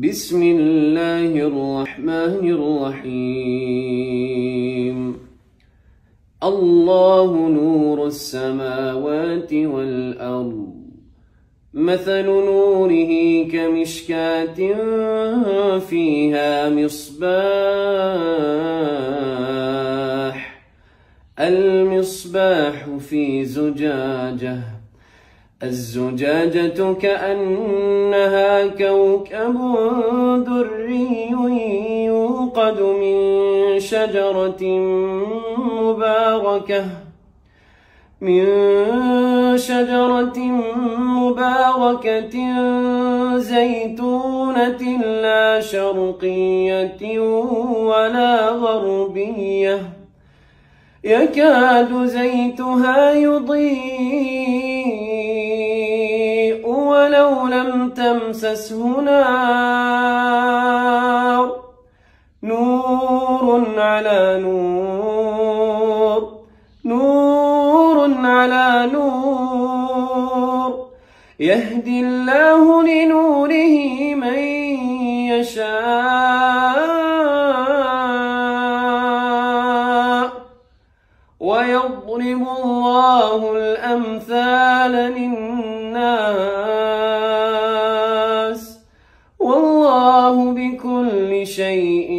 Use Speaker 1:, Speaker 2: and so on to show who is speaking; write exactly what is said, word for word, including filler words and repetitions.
Speaker 1: بسم الله الرحمن الرحيم الله نور السماوات والأرض مثل نوره كمشكاة فيها مصباح المصباح في زجاجة الزجاجة كأنها كوكب دري يوقد من شجرة مباركة من شجرة مباركة زيتونة لا شرقية ولا غربية يكاد زيتها يضيء ولو لم تمسسه نار نور على نور نور على نور يهدي الله لنوره من يشاء ويضرب الله الأمثال للناس والله بكل شيء